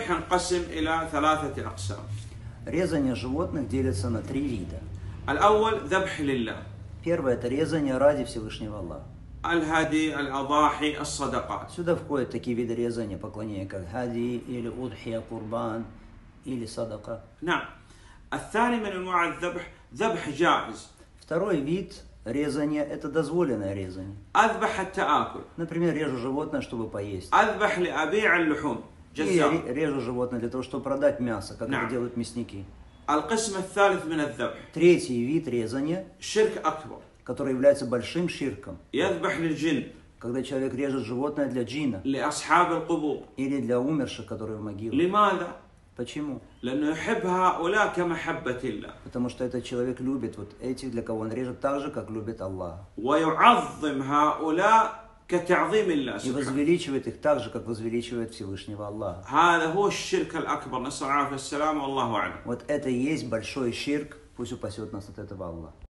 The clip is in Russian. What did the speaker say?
الذبح ينقسم إلى 3 أقسام. Резание животных делится на 3 вида. الأول ذبح لله. Первое – это резание ради Всевышнего Аллаха. الهدي، الأضاحي، الصدقات. Сюда входят такие виды резания поклонения, как хади, или удхия, курбан, или садака. نعم. الثاني من أنواع الذبح ذبح جائز. Второй вид резания – это дозволенное резание. أذبح حتى آكل. Например, режу животное, чтобы поесть. أذبح لأبيع اللحوم. Или режу животное для того, чтобы продать мясо, как это делают мясники. القسم الثالث من الذبح. Третий вид резания, شرك أكبر. который является большим ширком. يذبح للجن. Когда человек режет животное для джина. لأصحاب القبور. Или для умерших, которые в могиле. لماذا؟ Почему? لأنه يحب هؤلاء كمحبة الله. Потому что этот человек любит вот этих, для кого он режет, так же, как любит Аллах. ويعظم هؤلاء كتعظيم الله И سبحانه. возвеличивает их так же, как возвеличивает Всевышнего Аллаха. هذا هو الشرك الأكبر، نسأل الله العافية والسلام والله أعلم. Вот это и есть большой ширк, пусть упасет нас от этого Аллах.